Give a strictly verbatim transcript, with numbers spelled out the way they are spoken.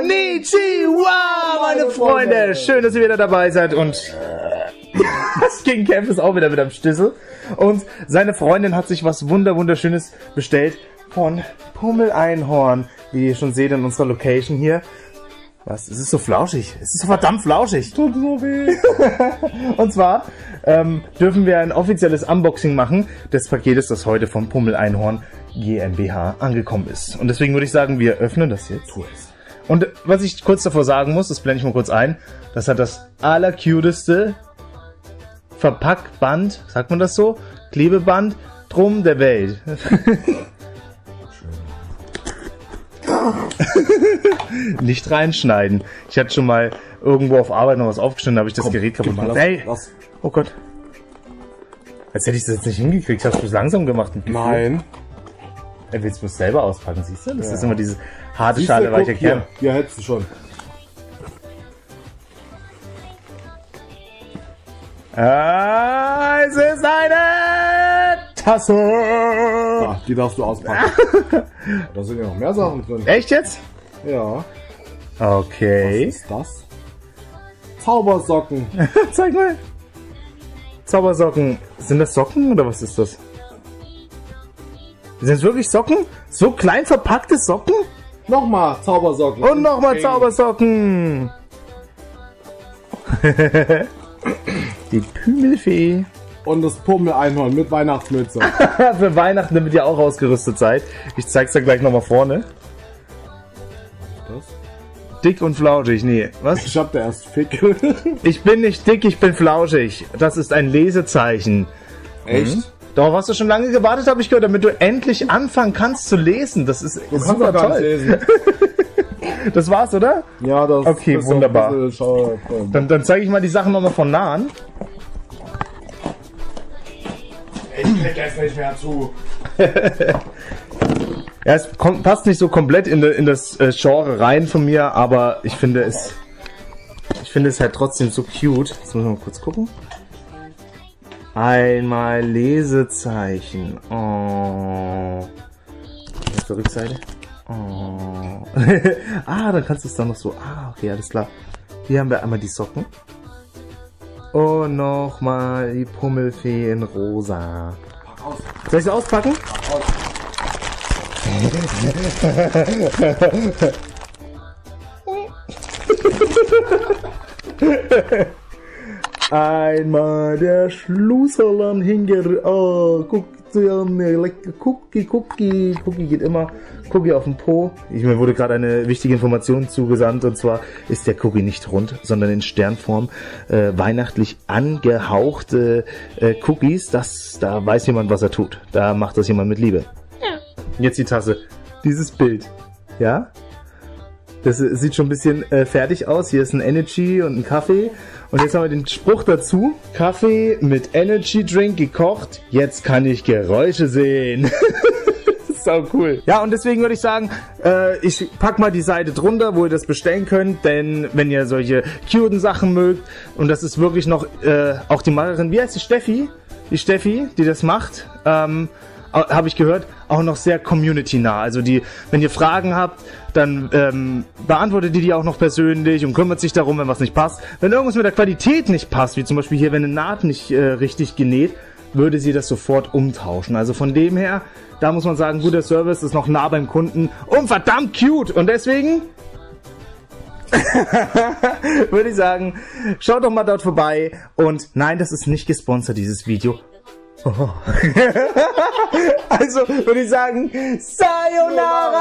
Konnichiwa, meine Freunde. Schön, dass ihr wieder dabei seid und das King Camp ist auch wieder mit am Schlüssel. Und seine Freundin hat sich was wunder wunderschönes bestellt von Pummel Einhorn, wie ihr schon seht in unserer Location hier. Was? Es ist so flauschig. Es ist so verdammt flauschig. Tut so weh. Und zwar ähm, dürfen wir ein offizielles Unboxing machen des Paketes, das heute von Pummel Einhorn GmbH angekommen ist. Und deswegen würde ich sagen, wir öffnen das jetzt. Und was ich kurz davor sagen muss, das blende ich mal kurz ein, das hat das allercuteste Verpackband, sagt man das so? Klebeband drum der Welt. Nicht reinschneiden. Ich hatte schon mal irgendwo auf Arbeit noch was aufgeschnitten, habe ich das Komm, Gerät kaputt gemacht. Hey! Lass. Oh Gott. Als hätte ich das jetzt nicht hingekriegt. Hast du es langsam gemacht? Nein. Er will es bloß selber auspacken, siehst du? Das ja. ist immer diese harte siehst Schale, weicher Kern. Hier, hier hättest du schon. Ah, es ist eine Tasse! Ja, die darfst du auspacken. Da sind ja noch mehr Sachen drin. Echt jetzt? Ja. Okay. Was ist das? Zaubersocken. Zeig mal. Zaubersocken. Sind das Socken oder was ist das? Sind es wirklich Socken? So klein verpackte Socken? Nochmal Zaubersocken. Und nochmal Zaubersocken. Die Pümmelfee. Und das Pummel-Einhorn mit Weihnachtsmütze. Für Weihnachten, damit ihr auch ausgerüstet seid. Ich zeig's dir gleich nochmal vorne. Was? Dick und flauschig, nee. Was? Ich hab da erst Fick. Ich bin nicht dick, ich bin flauschig. Das ist ein Lesezeichen. Echt? Mhm. Doch, hast du schon lange gewartet, habe ich gehört, damit du endlich anfangen kannst zu lesen. Das ist du super kannst toll. Lesen. Das war's, oder? Ja, das okay, ist wunderbar. Bisschen, dann dann zeige ich mal die Sachen nochmal von nah an. Ich krieg jetzt nicht mehr zu. Ja, es kommt, passt nicht so komplett in, de, in das äh, Genre rein von mir, aber ich finde es ich finde es halt trotzdem so cute. Jetzt müssen wir mal kurz gucken. Einmal Lesezeichen. Oh. Auf der Rückseite. Oh. Ah, dann kannst du es dann noch so. Ah, okay, alles klar. Hier haben wir einmal die Socken. Und nochmal die Pummelfee in rosa. Aus. Soll ich sie auspacken? Aus. Einmal der Schlussern hinger. Oh, guck mir lecker Cookie, Cookie. Cookie geht immer. Cookie auf dem Po. Ich, mir wurde gerade eine wichtige Information zugesandt, und zwar ist der Cookie nicht rund, sondern in Sternform. Äh, weihnachtlich angehauchte äh, Cookies. Das, da weiß jemand, was er tut. Da macht das jemand mit Liebe. Ja. Jetzt die Tasse. Dieses Bild. Ja? Das sieht schon ein bisschen äh, fertig aus. Hier ist ein Energy und ein Kaffee. Und jetzt haben wir den Spruch dazu. Kaffee mit Energy Drink gekocht. Jetzt kann ich Geräusche sehen. Sau cool. Ja, und deswegen würde ich sagen, äh, ich pack mal die Seite drunter, wo ihr das bestellen könnt. Denn wenn ihr solche cuten Sachen mögt, und das ist wirklich noch äh, auch die Macherin, wie heißt die, Steffi? Die Steffi, die das macht, ähm, habe ich gehört, auch noch sehr community-nah. Also die, wenn ihr Fragen habt, dann ähm, beantwortet die die auch noch persönlich und kümmert sich darum, wenn was nicht passt. Wenn irgendwas mit der Qualität nicht passt, wie zum Beispiel hier, wenn eine Naht nicht äh, richtig genäht, würde sie das sofort umtauschen. Also von dem her, da muss man sagen, guter Service, ist noch nah beim Kunden und verdammt cute. Und deswegen würde ich sagen, schaut doch mal dort vorbei. Und nein, das ist nicht gesponsert, dieses Video. Oh. Also würde ich sagen, Sayonara!